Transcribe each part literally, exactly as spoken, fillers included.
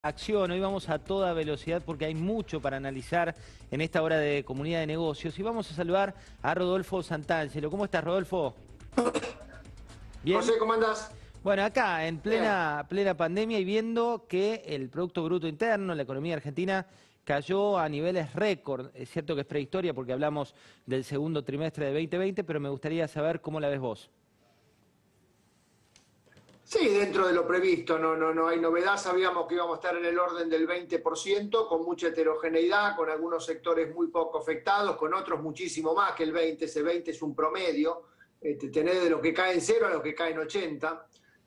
Acción, hoy vamos a toda velocidad porque hay mucho para analizar en esta hora de Comunidad de Negocios y vamos a saludar a Rodolfo Santangelo. ¿Cómo estás, Rodolfo? ¿Bien? José, ¿cómo andás? Bueno, acá en plena, plena pandemia y viendo que el Producto Bruto Interno, la economía argentina, cayó a niveles récord. Es cierto que es prehistoria porque hablamos del segundo trimestre de veinte veinte, pero me gustaría saber cómo la ves vos. Sí, dentro de lo previsto, no, no, no hay novedad. Sabíamos que íbamos a estar en el orden del veinte por ciento, con mucha heterogeneidad, con algunos sectores muy poco afectados, con otros muchísimo más que el veinte. Ese veinte es un promedio, este, tenés de lo que cae en cero a lo que cae en ochenta.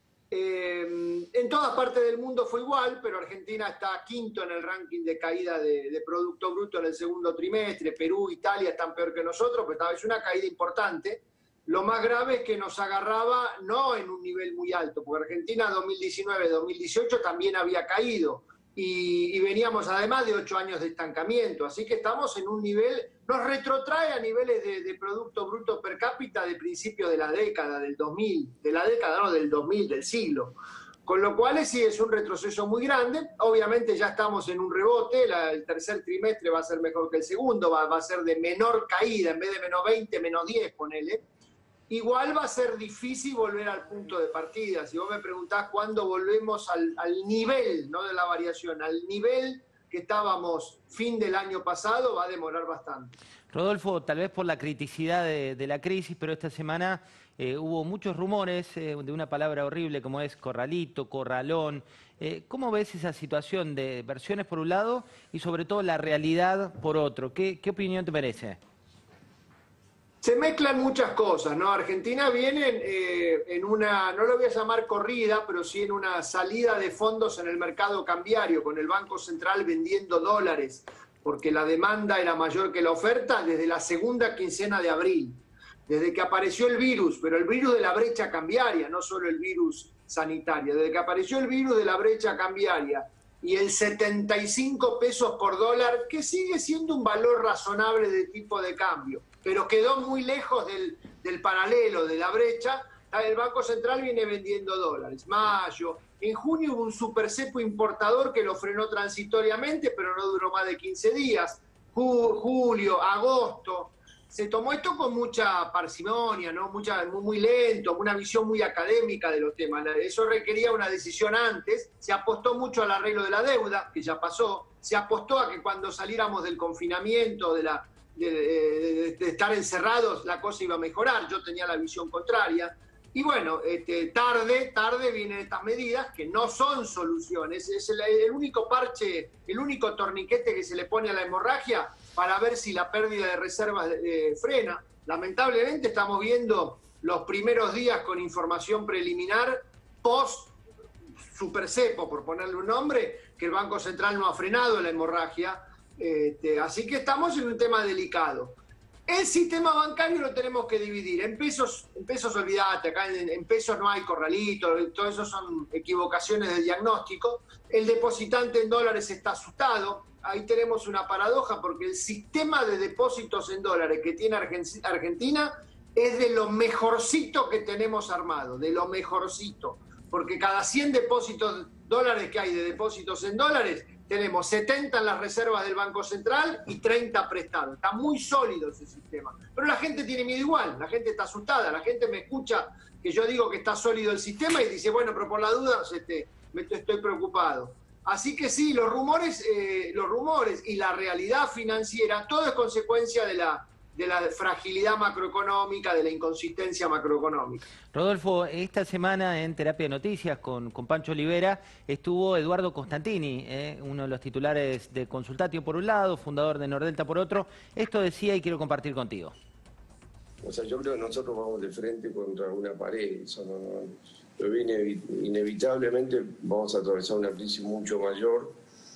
Eh, en todas partes del mundo fue igual, pero Argentina está quinto en el ranking de caída de, de Producto Bruto en el segundo trimestre. Perú, Italia están peor que nosotros, pero esta vez una caída importante. Lo más grave es que nos agarraba no en un nivel muy alto, porque Argentina dos mil diecinueve dos mil dieciocho también había caído y, y veníamos además de ocho años de estancamiento, así que estamos en un nivel, nos retrotrae a niveles de, de Producto Bruto per cápita de principio de la década, del dos mil, de la década, no, del dos mil, del siglo. Con lo cual sí es un retroceso muy grande. Obviamente ya estamos en un rebote, la, el tercer trimestre va a ser mejor que el segundo, va, va a ser de menor caída, en vez de menos veinte, menos diez, ponele. Igual va a ser difícil volver al punto de partida. Si vos me preguntás cuándo volvemos al, al nivel, no de la variación, al nivel que estábamos fin del año pasado, va a demorar bastante. Rodolfo, tal vez por la criticidad de, de la crisis, pero esta semana eh, hubo muchos rumores eh, de una palabra horrible como es corralito, corralón. Eh, ¿Cómo ves esa situación de versiones por un lado y sobre todo la realidad por otro? ¿Qué, qué opinión te merece? Se mezclan muchas cosas, ¿no? Argentina viene eh, en una, no lo voy a llamar corrida, pero sí en una salida de fondos en el mercado cambiario, con el Banco Central vendiendo dólares, porque la demanda era mayor que la oferta desde la segunda quincena de abril, desde que apareció el virus, pero el virus de la brecha cambiaria, no solo el virus sanitario, desde que apareció el virus de la brecha cambiaria y el setenta y cinco pesos por dólar, que sigue siendo un valor razonable de tipo de cambio, pero quedó muy lejos del, del paralelo, de la brecha. El Banco Central viene vendiendo dólares. Mayo, en junio hubo un supercepo importador que lo frenó transitoriamente, pero no duró más de quince días. Julio, agosto, se tomó esto con mucha parsimonia, ¿no? Mucha, muy, muy lento, una visión muy académica de los temas. Eso requería una decisión antes. Se apostó mucho al arreglo de la deuda, que ya pasó. Se apostó a que cuando saliéramos del confinamiento, de la De, de, de estar encerrados, la cosa iba a mejorar. Yo tenía la visión contraria. Y bueno, este, tarde, tarde vienen estas medidas que no son soluciones. Es el, el único parche, el único torniquete que se le pone a la hemorragia para ver si la pérdida de reservas eh, frena. Lamentablemente estamos viendo los primeros días con información preliminar post supercepo, por ponerle un nombre, que el Banco Central no ha frenado la hemorragia. Este, así que estamos en un tema delicado. El sistema bancario lo tenemos que dividir. En pesos, en pesos olvídate, acá en, en pesos no hay corralito, todo eso son equivocaciones de diagnóstico. El depositante en dólares está asustado. Ahí tenemos una paradoja porque el sistema de depósitos en dólares que tiene Argentina es de lo mejorcito que tenemos armado, de lo mejorcito. Porque cada cien depósitos dólares que hay de depósitos en dólares, tenemos setenta en las reservas del Banco Central y treinta prestados. Está muy sólido ese sistema. Pero la gente tiene miedo igual, la gente está asustada, la gente me escucha que yo digo que está sólido el sistema y dice, bueno, pero por la duda este, me estoy preocupado. Así que sí, los rumores, eh, los rumores y la realidad financiera, todo es consecuencia de la... de la fragilidad macroeconómica, de la inconsistencia macroeconómica. Rodolfo, esta semana en Terapia de Noticias con, con Pancho Olivera estuvo Eduardo Constantini, eh, uno de los titulares de Consultatio por un lado, fundador de Nordelta por otro. Esto decía y quiero compartir contigo. O sea, yo creo que nosotros vamos de frente contra una pared. Eso no, no, pero inevitablemente vamos a atravesar una crisis mucho mayor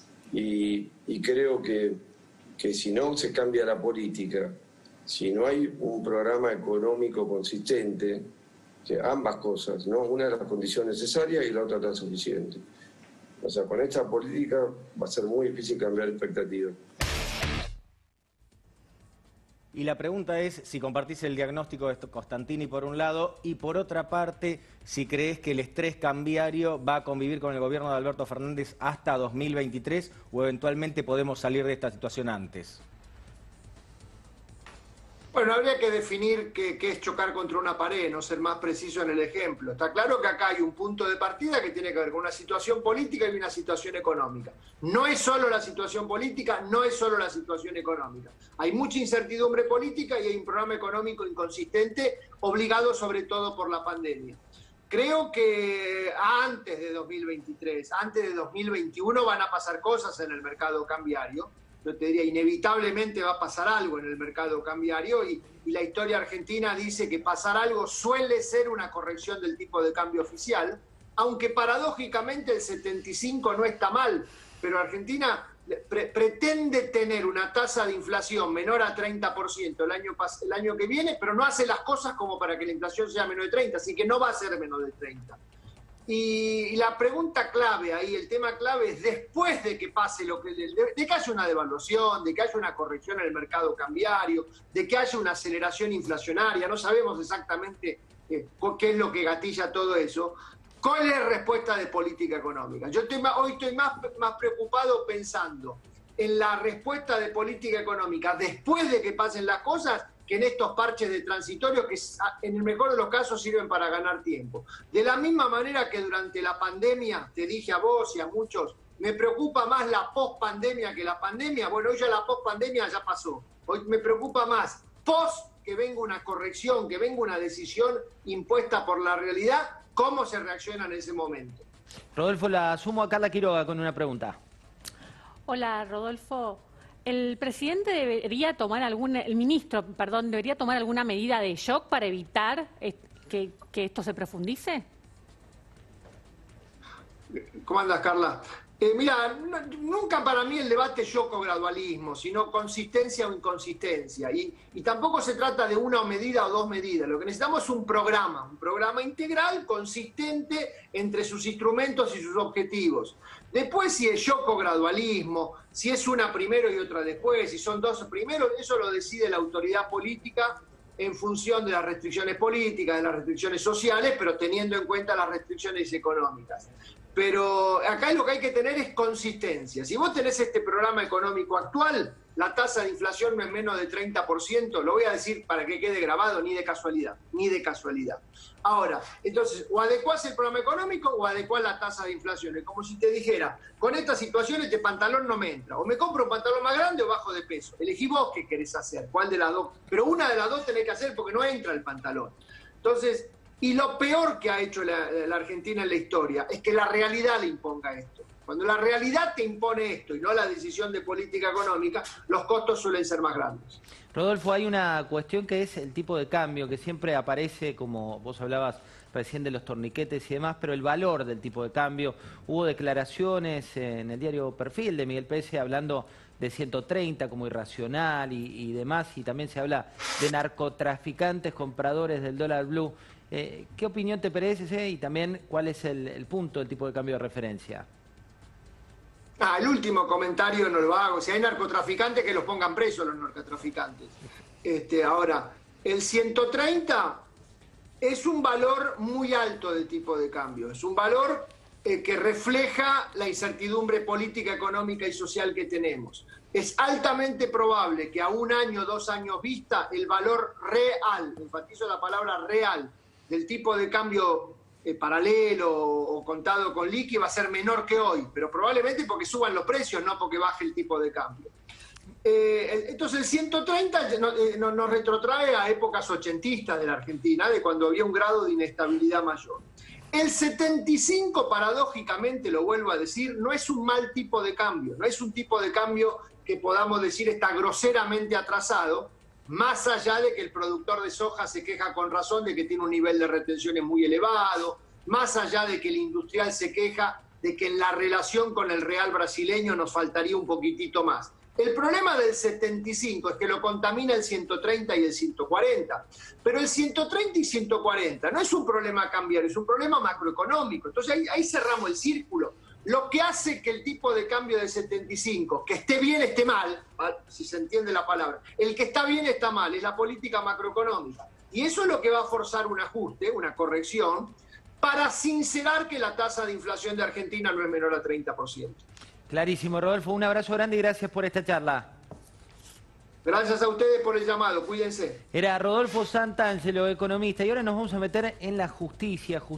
y, y creo que, que si no se cambia la política, si no hay un programa económico consistente, que ambas cosas, ¿no? Una de las condiciones necesarias y la otra tan suficiente. O sea, con esta política va a ser muy difícil cambiar expectativas. Y la pregunta es si compartís el diagnóstico de Costantini por un lado y por otra parte, si crees que el estrés cambiario va a convivir con el gobierno de Alberto Fernández hasta dos mil veintitrés o eventualmente podemos salir de esta situación antes. Bueno, habría que definir qué, qué es chocar contra una pared, no ser más preciso en el ejemplo. Está claro que acá hay un punto de partida que tiene que ver con una situación política y una situación económica. No es solo la situación política, no es solo la situación económica. Hay mucha incertidumbre política y hay un programa económico inconsistente, obligado sobre todo por la pandemia. Creo que antes de dos mil veintitrés, antes de dos mil veintiuno van a pasar cosas en el mercado cambiario. Yo te diría, inevitablemente va a pasar algo en el mercado cambiario y, y la historia argentina dice que pasar algo suele ser una corrección del tipo de cambio oficial, aunque paradójicamente el setenta y cinco no está mal, pero Argentina pre pretende tener una tasa de inflación menor a treinta por ciento el año, el año que viene, pero no hace las cosas como para que la inflación sea menos de treinta, así que no va a ser menos de treinta. Y la pregunta clave ahí, el tema clave es después de que pase lo que... De, de que haya una devaluación, de que haya una corrección en el mercado cambiario, de que haya una aceleración inflacionaria, no sabemos exactamente eh, qué es lo que gatilla todo eso. ¿Cuál es la respuesta de política económica? Yo estoy más, hoy estoy más, más preocupado pensando en la respuesta de política económica después de que pasen las cosas que en estos parches de transitorio que en el mejor de los casos sirven para ganar tiempo. De la misma manera que durante la pandemia, te dije a vos y a muchos, me preocupa más la post-pandemia que la pandemia. Bueno, hoy ya la post-pandemia ya pasó. Hoy me preocupa más post que venga una corrección, que venga una decisión impuesta por la realidad, cómo se reacciona en ese momento. Rodolfo, la sumo a Carla Quiroga con una pregunta. Hola, Rodolfo. ¿El presidente debería tomar alguna, el ministro, perdón, debería tomar alguna medida de shock para evitar que, que esto se profundice? ¿Cómo andas, Carla? Eh, mira, no, nunca para mí el debate es shock o gradualismo, sino consistencia o inconsistencia. Y, y tampoco se trata de una medida o dos medidas. Lo que necesitamos es un programa, un programa integral, consistente entre sus instrumentos y sus objetivos. Después, si es shock o gradualismo, si es una primero y otra después, si son dos primero, eso lo decide la autoridad política en función de las restricciones políticas, de las restricciones sociales, pero teniendo en cuenta las restricciones económicas. Pero acá lo que hay que tener es consistencia. Si vos tenés este programa económico actual, la tasa de inflación no es menos de treinta por ciento, lo voy a decir para que quede grabado, ni de casualidad, ni de casualidad. Ahora, entonces, o adecuás el programa económico o adecuás la tasa de inflación. Es como si te dijera, con esta situación este pantalón no me entra. O me compro un pantalón más grande o bajo de peso. Elegí vos qué querés hacer, cuál de las dos. Pero una de las dos tenés que hacer porque no entra el pantalón. Entonces, y lo peor que ha hecho la, la Argentina en la historia es que la realidad le imponga esto. Cuando la realidad te impone esto y no la decisión de política económica, los costos suelen ser más grandes. Rodolfo, hay una cuestión que es el tipo de cambio, que siempre aparece, como vos hablabas recién de los torniquetes y demás, pero el valor del tipo de cambio. Hubo declaraciones en el diario Perfil de Miguel Pese hablando de ciento treinta como irracional y, y demás, y también se habla de narcotraficantes compradores del dólar blue. Eh, ¿Qué opinión te parece eh? Y también cuál es el, el punto del tipo de cambio de referencia? Ah, el último comentario no lo hago. Si hay narcotraficantes, que los pongan presos los narcotraficantes. Este, ahora, el ciento treinta es un valor muy alto del tipo de cambio. Es un valor eh, que refleja la incertidumbre política, económica y social que tenemos. Es altamente probable que a un año, dos años vista, el valor real, enfatizo la palabra real, del tipo de cambio eh, paralelo o, o contado con liqui va a ser menor que hoy, pero probablemente porque suban los precios, no porque baje el tipo de cambio. Eh, entonces el ciento treinta nos, eh, nos retrotrae a épocas ochentistas de la Argentina, de cuando había un grado de inestabilidad mayor. El setenta y cinco, paradójicamente, lo vuelvo a decir, no es un mal tipo de cambio, no es un tipo de cambio que podamos decir está groseramente atrasado, más allá de que el productor de soja se queja con razón de que tiene un nivel de retenciones muy elevado, más allá de que el industrial se queja de que en la relación con el real brasileño nos faltaría un poquitito más. El problema del setenta y cinco es que lo contamina el ciento treinta y el ciento cuarenta, pero el ciento treinta y ciento cuarenta no es un problema cambiario, es un problema macroeconómico. Entonces ahí, ahí cerramos el círculo. Lo que hace que el tipo de cambio de setenta y cinco, que esté bien, esté mal, si se entiende la palabra, el que está bien está mal, es la política macroeconómica. Y eso es lo que va a forzar un ajuste, una corrección, para sincerar que la tasa de inflación de Argentina no es menor a treinta por ciento. Clarísimo, Rodolfo. Un abrazo grande y gracias por esta charla. Gracias a ustedes por el llamado. Cuídense. Era Rodolfo Santangelo, economista. Y ahora nos vamos a meter en la justicia.